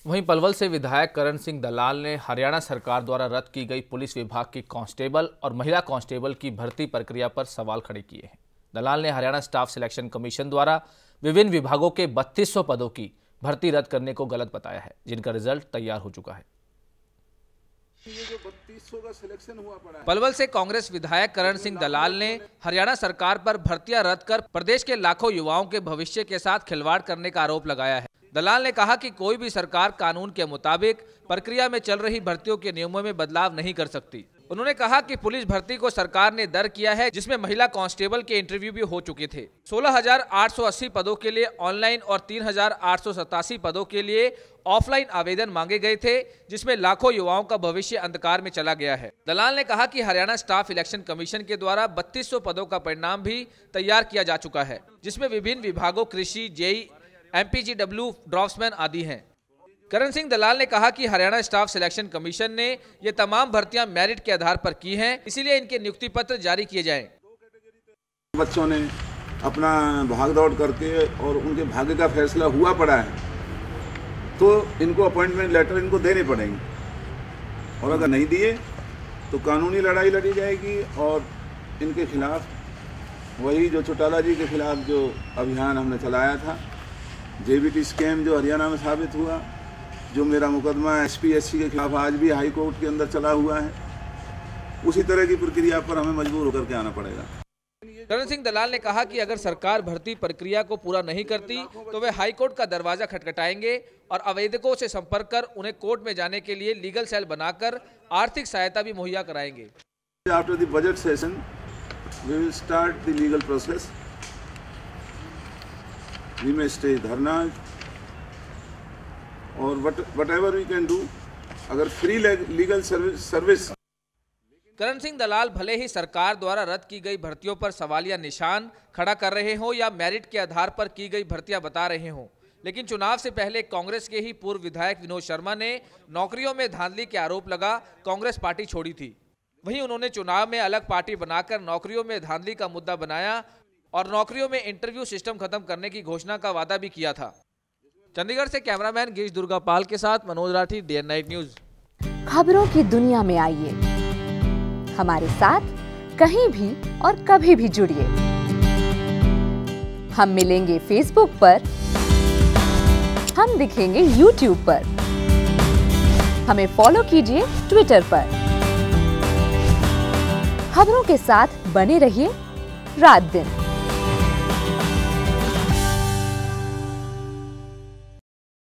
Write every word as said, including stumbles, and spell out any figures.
वहीं पलवल से विधायक करण सिंह दलाल ने हरियाणा सरकार द्वारा रद्द की गई पुलिस विभाग की कांस्टेबल और महिला कांस्टेबल की भर्ती प्रक्रिया पर सवाल खड़े किए हैं। दलाल ने हरियाणा स्टाफ सिलेक्शन कमीशन द्वारा विभिन्न विभागों के बत्तीस सौ पदों की भर्ती रद्द करने को गलत बताया है, जिनका रिजल्ट तैयार हो चुका है। ये जो बत्तीस सौ का सिलेक्शन हुआ पड़ा है। पलवल से कांग्रेस विधायक करण सिंह दलाल ने हरियाणा सरकार पर भर्तियां रद्द कर प्रदेश के लाखों युवाओं के भविष्य के साथ खिलवाड़ करने का आरोप लगाया है। दलाल ने कहा कि कोई भी सरकार कानून के मुताबिक प्रक्रिया में चल रही भर्तियों के नियमों में बदलाव नहीं कर सकती। उन्होंने कहा कि पुलिस भर्ती को सरकार ने दर किया है, जिसमें महिला कांस्टेबल के इंटरव्यू भी हो चुके थे। सोलह हजार आठ सौ अस्सी पदों के लिए ऑनलाइन और तीन हजार आठ सौ सतासी पदों के लिए ऑफलाइन आवेदन मांगे गए थे, जिसमें लाखों युवाओं का भविष्य अंधकार में चला गया है। दलाल ने कहा कि हरियाणा स्टाफ इलेक्शन कमीशन के द्वारा बत्तीस सौ पदों का परिणाम भी तैयार किया जा चुका है, जिसमें विभिन्न विभागों कृषि, जेई, एमपीजीडब्ल्यू, ड्राफ्ट्समैन आदि हैं। करण सिंह दलाल ने कहा कि हरियाणा स्टाफ सिलेक्शन कमीशन ने ये तमाम भर्तियां मेरिट के आधार पर की हैं, इसीलिए इनके नियुक्ति पत्र जारी किए जाएं। बच्चों ने अपना भाग दौड़ करके और उनके भाग्य का फैसला हुआ पड़ा है, तो इनको अपॉइंटमेंट लेटर इनको देने पड़ेंगे, और अगर नहीं दिए तो कानूनी लड़ाई लड़ी जाएगी। और इनके खिलाफ वही जो चौटाला जी के खिलाफ जो अभियान हमने चलाया था, जेबीटी स्कैम जो हरियाणा में साबित हुआ, जो मेरा मुकदमा एसपी एससी के खिलाफ आज भी हाई कोर्ट के अंदर चला हुआ है, उसी तरह की प्रक्रिया पर हमें मजबूर होकर के आना पड़ेगा। करण सिंह दलाल ने कहा कि अगर सरकार भर्ती प्रक्रिया को पूरा नहीं करती तो वे हाई कोर्ट का दरवाजा खटखटाएंगे और आवेदकों से संपर्क कर उन्हें कोर्ट में जाने के लिए लीगल सेल बनाकर आर्थिक सहायता भी मुहैया कराएंगे। After the budget session we will start the legal process. We may stay धरना और whatever we can do, अगर free legal service service Karan Singh Dalal भले ही सरकार द्वारा रद्द की गई भर्तियों पर सवालिया निशान खड़ा कर रहे हों या मेरिट के आधार पर की गई भर्तियां बता रहे हों, लेकिन चुनाव से पहले कांग्रेस के ही पूर्व विधायक विनोद शर्मा ने नौकरियों में धांधली के आरोप लगा कांग्रेस पार्टी छोड़ी थी। वहीं उन्होंने चुनाव में अलग पार्टी बनाकर नौकरियों में धांधली का मुद्दा बनाया और नौकरियों में इंटरव्यू सिस्टम खत्म करने की घोषणा का वादा भी किया था। चंडीगढ़ से कैमरामैन गिरीश दुर्गापाल के साथ Manoj Rathi, day and night news. खबरों की दुनिया में आइए, हमारे साथ कहीं भी और कभी भी जुड़िए। हम मिलेंगे फेसबुक पर, हम दिखेंगे यूट्यूब पर, हमें फॉलो कीजिए ट्विटर पर। खबरों के साथ बने रहिए रात दिन।